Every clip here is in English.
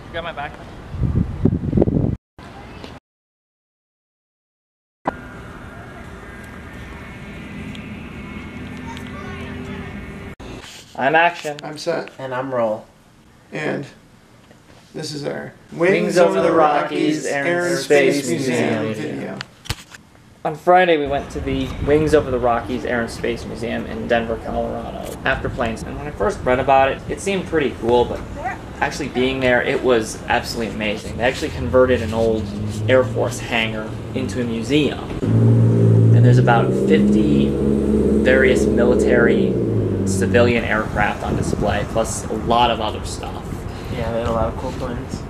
Got my backpack. I'm action. I'm set. And I'm roll. And this is our Wings Over the Rockies Air and Space Museum video. On Friday, we went to the Wings Over the Rockies Air and Space Museum in Denver, Colorado, after planes. And when I first read about it, it seemed pretty cool, but actually being there, it was absolutely amazing. They actually converted an old Air Force hangar into a museum. And there's about 50 various military, civilian aircraft on display, plus a lot of other stuff. Yeah, they had a lot of cool planes.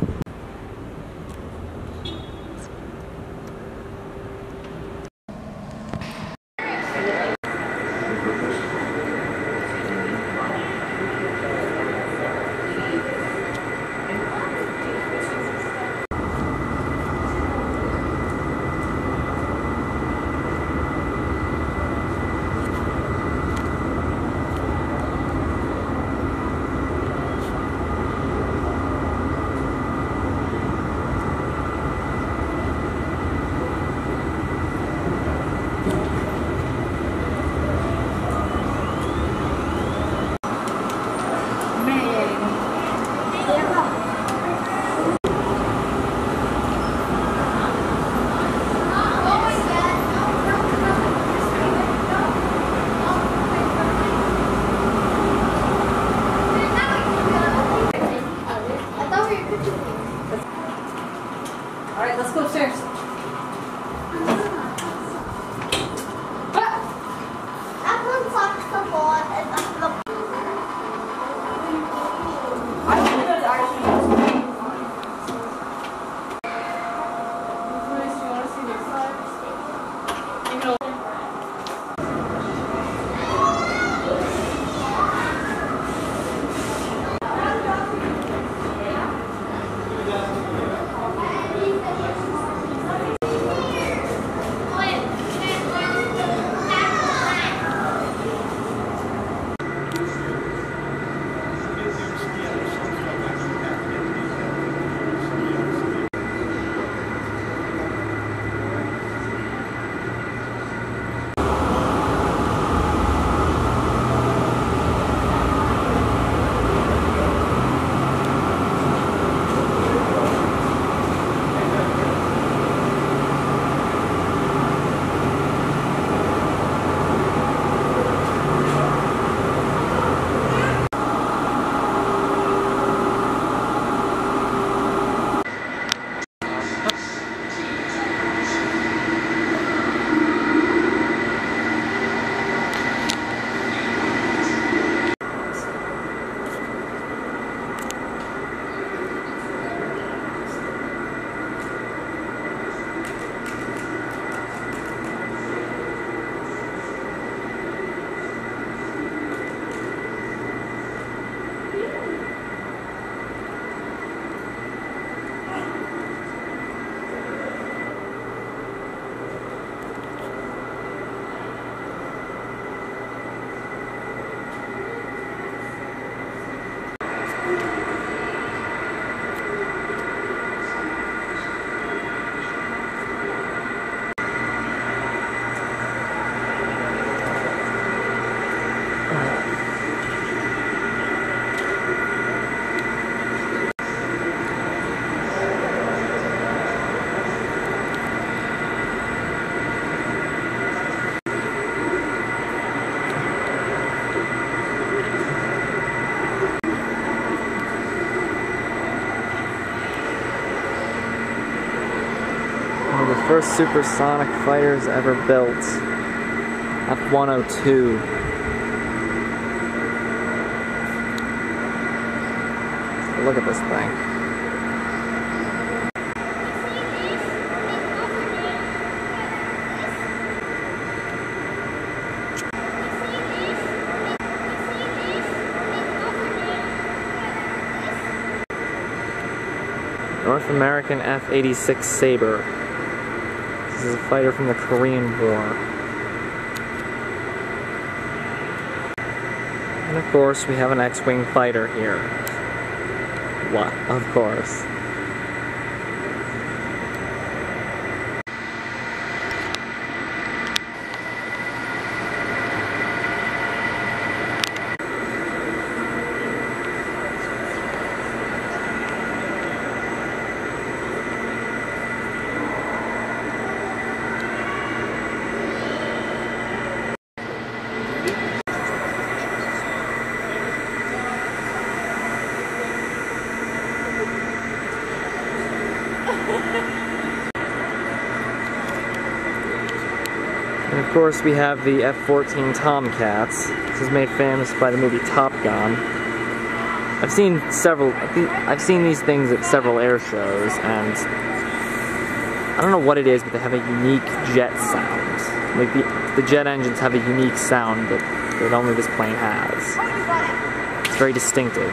Alright, let's go upstairs. One of the first supersonic fighters ever built. F-102. Look at this thing. North American F-86 Sabre. This is a fighter from the Korean War. And of course, we have an X-Wing fighter here. What? Of course. And of course we have the F-14 Tomcats. This is made famous by the movie Top Gun. I've seen these things at several air shows, and I don't know what it is, but they have a unique jet sound. Like the jet engines have a unique sound that only this plane has. It's very distinctive.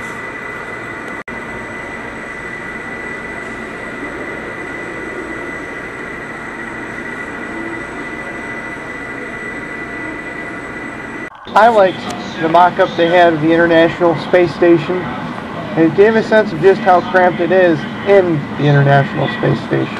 I liked the mock-up they had of the International Space Station, and it gave a sense of just how cramped it is in the International Space Station.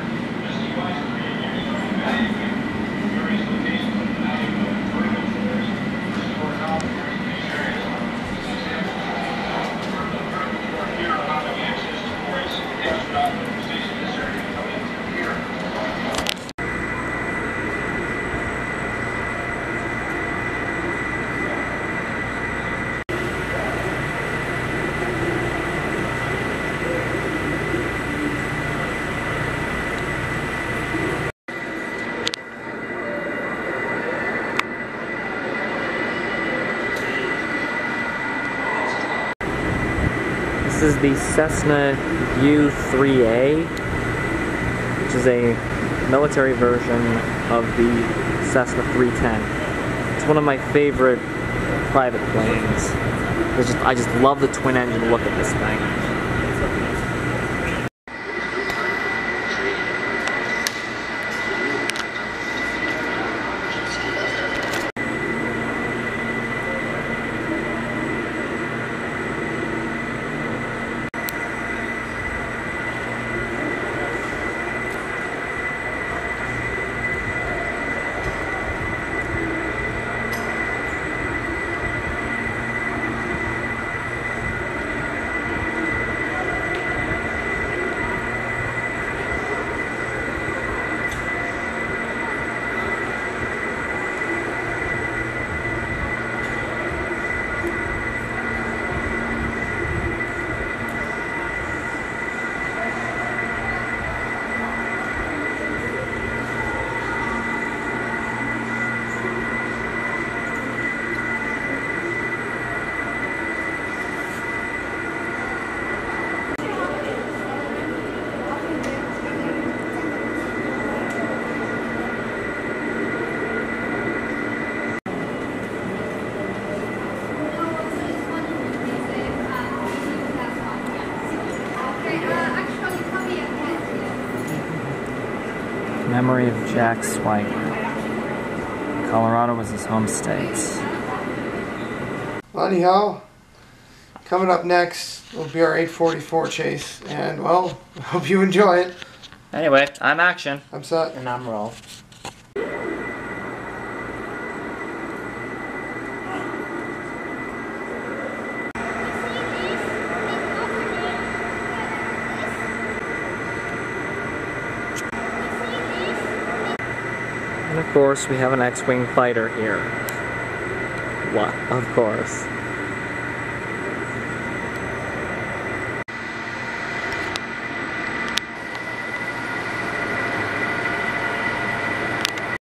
This is the Cessna U-3A, which is a military version of the Cessna 310. It's one of my favorite private planes. I just love the twin engine look of this thing. Memory of Jack Swigert. Colorado was his home state. Well, anyhow, coming up next will be our 844 chase, and well, I hope you enjoy it. Anyway, I'm Action. I'm Sut. And I'm Roll. And of course, we have an X-Wing fighter here. What? Of course.